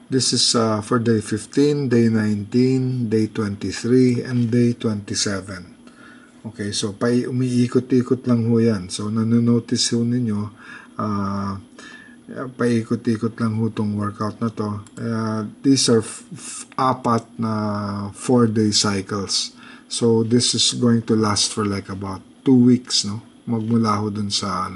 This is for day 15, day 19, day 23, and day 27. Okay, so umiikot-ikot lang ho yan. So, nanonotice ho ninyo, paikot-ikot lang ho itong workout na to. These are 4 na 4-day cycles. So, this is going to last for like about 2 weeks, no? Magmula ho dun sa,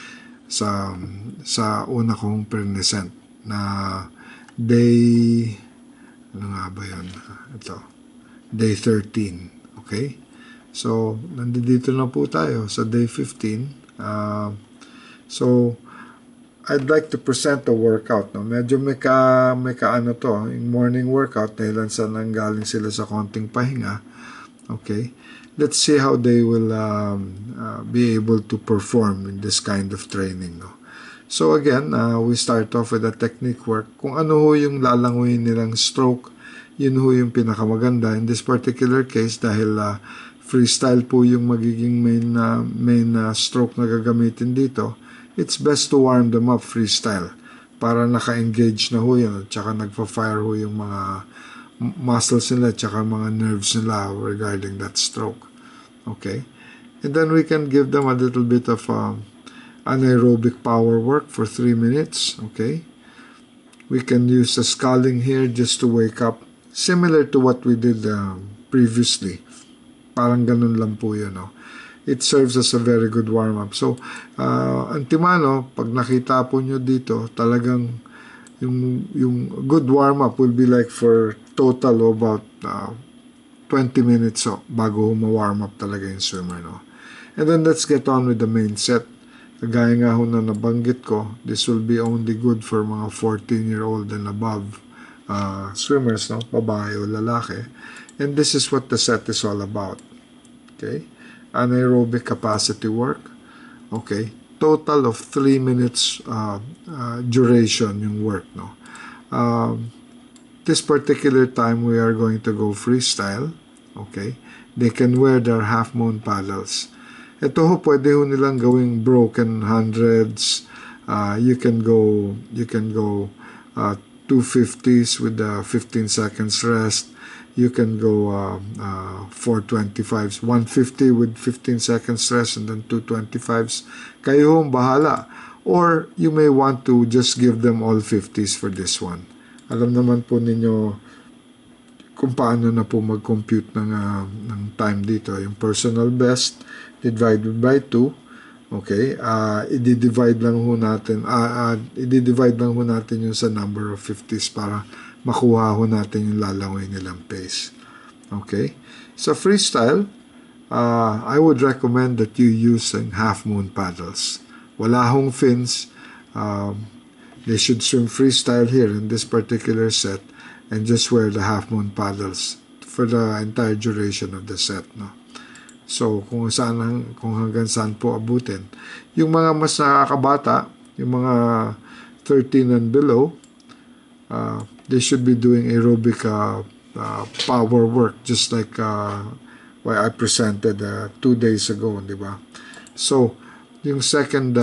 sa una kong present na day, ano nga ba yun? Ito, day 13, okay? So, nandito na po tayo sa day 15. So, I'd like to present a workout. No? Medyo may ano to, yung morning workout, dahil sa nanggaling sila sa konting pahinga. Okay? Let's see how they will be able to perform in this kind of training. No? So, again, we start off with a technique work. Kung ano ho yung lalanguin nilang stroke, yun ho yung pinakamaganda. In this particular case, dahil freestyle po yung magiging main stroke na gagamitin dito, it's best to warm them up freestyle para naka-engage na ho yun at saka nagpa-fire ho yung mga muscles nila at saka mga nerves nila regarding that stroke. Okay? And then we can give them a little bit of anaerobic power work for 3 minutes. Okay? We can use the sculling here just to wake up, similar to what we did previously. Parang ganun lang po yun, no? It serves as a very good warm-up. So, antimano, pag nakita po nyo dito, talagang yung good warm-up will be like for total about 20 minutes bago ma-warm up talaga yung swimmer, no? And then let's get on with the main set. Kagaya nga ho na nabanggit ko, this will be only good for mga 14-year-old and above swimmers, no? Babae o lalaki. And this is what the set is all about. Okay? Anaerobic capacity work. Okay? Total of 3 minutes duration yung work, no? This particular time we are going to go freestyle. Okay? They can wear their half moon paddles. Ito ho, pwede ho nilang gawing broken hundreds. You can go 250s with the 15 seconds rest. You can go 425s, 150 with 15 seconds rest, and then 225s. Kayo hong bahala. Or you may want to just give them all 50s for this one. Alam naman po ninyo kung paano na po mag-compute ng time dito. Yung personal best divided by 2. Okay? I-divide lang ho natin yung sa number of 50s para makuha ho natin yung lalangoy nilang pace. Okay? So freestyle, I would recommend that you use half moon paddles. Wala hong fins. They should swim freestyle here in this particular set and just wear the half moon paddles for the entire duration of the set. No? So kung hanggang saan po abutin. Yung mga mas nakakabata, yung mga 13 and below, they should be doing aerobic power work just like what I presented 2 days ago, di ba? So, yung second,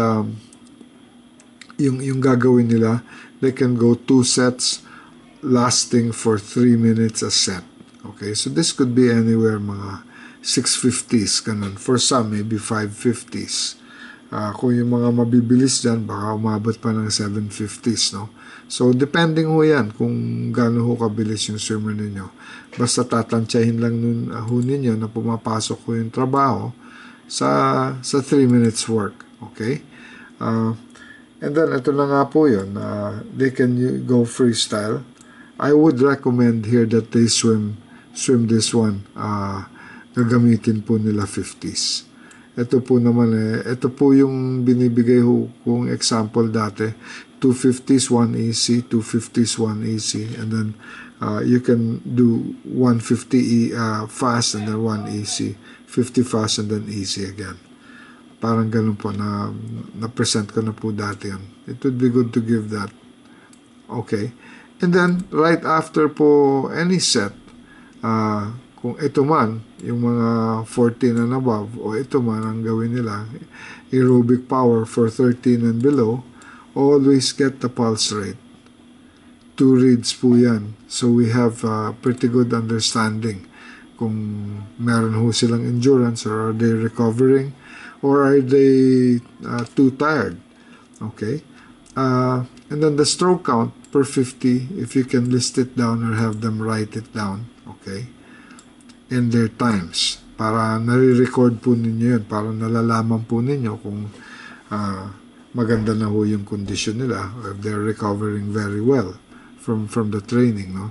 yung gagawin nila, they can go 2 sets lasting for 3 minutes a set. Okay, so this could be anywhere mga 650s, ganun. For some, maybe 550s. Kung yung mga mabibilis dyan, baka umabot pa ng 750s, no? So, depending ho yan kung gaano ho kabilis yung swimmer ninyo. Basta tatansyahin lang ho ninyo na pumapasok ho yung trabaho sa 3 minutes work. Okay? And then, ito na nga po yun. They can go freestyle. I would recommend here that they swim this one. Gagamitin po nila 50s. Ito po naman ito po yung binibigay ho kung example dati. 250s, 1 easy, 250s, 1 easy, and then you can do 150 fast and then 1 easy, 50 fast and then easy again. Parang ganun po na-present ko na po dati yan. It would be good to give that. Okay. And then, right after po any set, kung ito man, yung mga 14 and above, o ito man ang gawin nila, aerobic power for 13 and below, always get the pulse rate. 2 reads po yan. So we have pretty good understanding kung meron ho silang endurance, or are they recovering, or are they too tired. Okay? And then the stroke count per 50, if you can list it down or have them write it down, okay, in their times, para nare-record po ninyo yun, para nalalaman po ninyo kung maganda na ho yung condition nila, or if they're recovering very well from the training, no?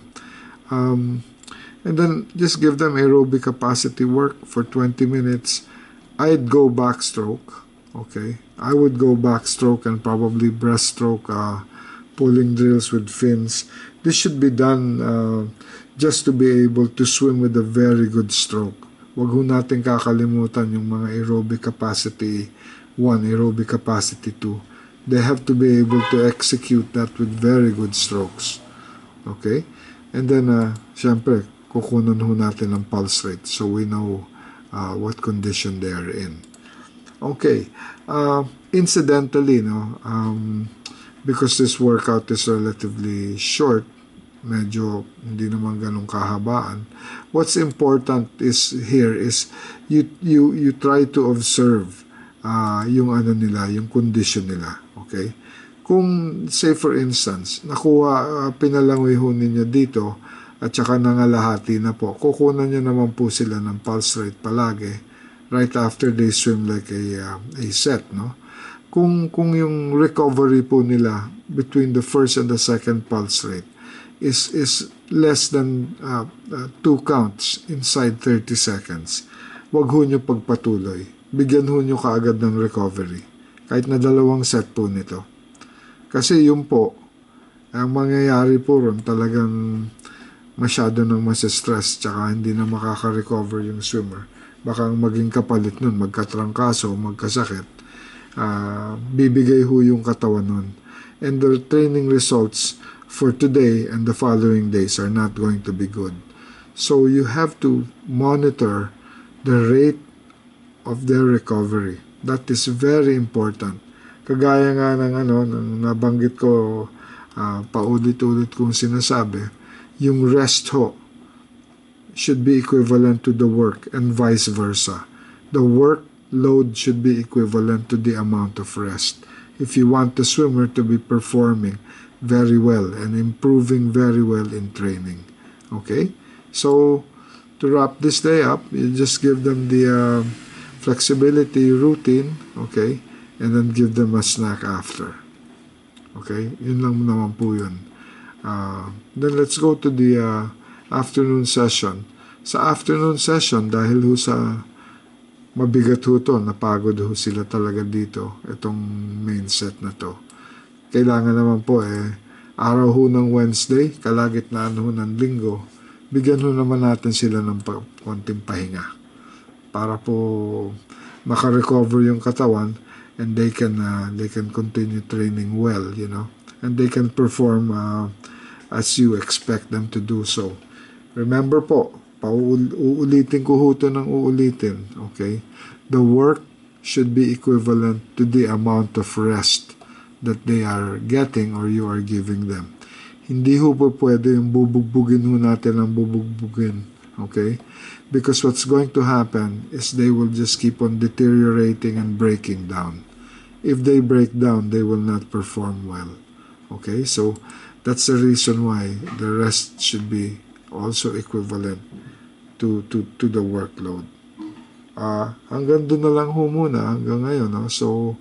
And then just give them aerobic capacity work for 20 minutes. I'd go backstroke, okay? I would go backstroke and probably breaststroke, pulling drills with fins. This should be done just to be able to swim with a very good stroke. Wag ho natin kakalimutan yung mga aerobic capacity 1, aerobic capacity 2. They have to be able to execute that with very good strokes. Okay? And then, syempre, kukunan ho natin ang pulse rate so we know what condition they are in. Okay. Incidentally, no, because this workout is relatively short, medyo hindi naman ganun kahabaan, what's important is here is you try to observe yung ano nila, yung condition nila. Okay? Kung, say for instance, nakuha, pinalangoy ho ninyo dito, at saka nangalahati na po, kukunan nyo naman po sila ng pulse rate palagi, right after they swim like a set, no? Kung yung recovery po nila between the first and the second pulse rate is less than 2 counts inside 30 seconds, wag ho nyo pagpatuloy. Bigyan ho nyo kaagad ng recovery. Kahit na 2 set po nito. Kasi yun po, ang mangyayari po ron, talagang masyado nang masistress, tsaka hindi na makaka-recover yung swimmer. Baka maging kapalit nun, magkatrangkaso, magkasakit, bibigay ho yung katawan nun. And the training results for today and the following days are not going to be good. So you have to monitor the rate of their recovery. That is very important. Kagaya nga ng ng nabanggit ko, paulit-ulit kong sinasabi, yung rest ho should be equivalent to the work and vice versa. The workload should be equivalent to the amount of rest. If you want the swimmer to be performing very well and improving very well in training. Okay? So, to wrap this day up, you just give them the flexibility routine, okay? And then give them a snack after. Okay? Yun lang naman po yun. Then let's go to the afternoon session. Sa afternoon session, dahil ho sa mabigat ho to, napagod ho sila talaga dito, itong main set na to. Kailangan naman po araw ho ng Wednesday, kalagitnaan ho ng Linggo, bigyan ho naman natin sila ng konting pahinga para po makarecover yung katawan, and they can continue training well, you know, and they can perform as you expect them to do so. Remember po, uulitin ko ho ito ng uulitin, okay? The work should be equivalent to the amount of rest that they are getting or you are giving them. Hindi ho po pwede yung bubugbugin ho natin ang bubugbugin, okay? Because what's going to happen is they will just keep on deteriorating and breaking down. If they break down, they will not perform well. Okay? So, that's the reason why the rest should be also equivalent to the workload. Hanggang doon na lang ho muna, hanggang ngayon. No? So,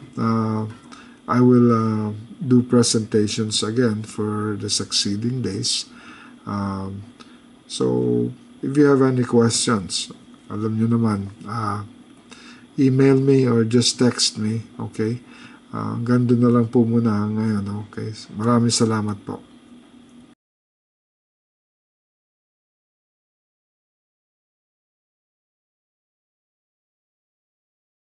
I will do presentations again for the succeeding days. So, if you have any questions, alam nyo naman, email me or just text me, okay? Hanggang doon na lang po muna ngayon, okay? Maraming salamat po.